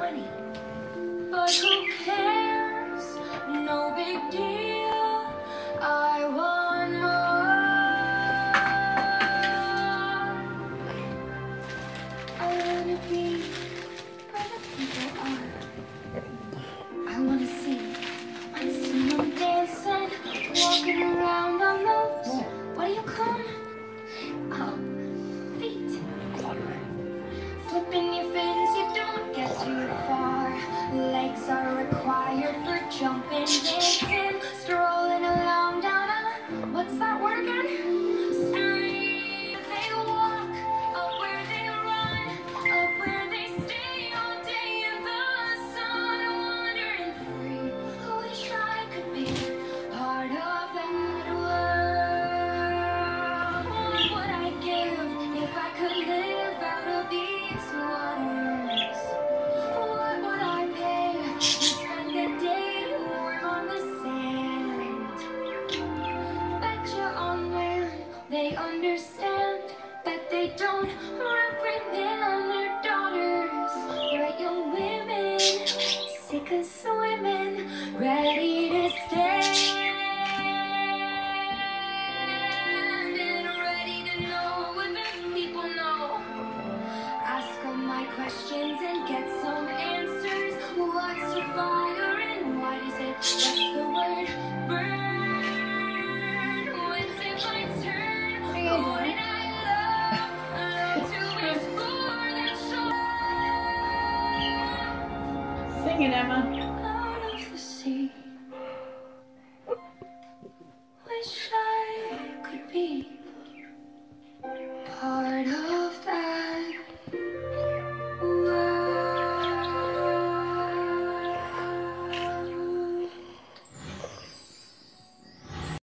20. But who cares? No big deal. I want more. I wanna be where the people are. I wanna see them dancing, walking around on those. What do you call them? Feet. Flipping your fins, you don't get too far. Legs are required for jumping, dancing, strolling along down a, what's that word again? Street. They walk, up where they run, up where they stay all day in the sun, wandering free. Who wish I could be part of that world? What would I give if I could live out of these waters? What would I pay to spend a day warm on the sand? Betcha on land they understand that they don't reprimand their daughters. Bright young women, sick of swimming, ready to stand and ready to know what the people know. Ask them my questions and get some answers. What's a fire and why does it let the word burn? When's it my turn? What did I love to explore that shore? Sing it, Emma.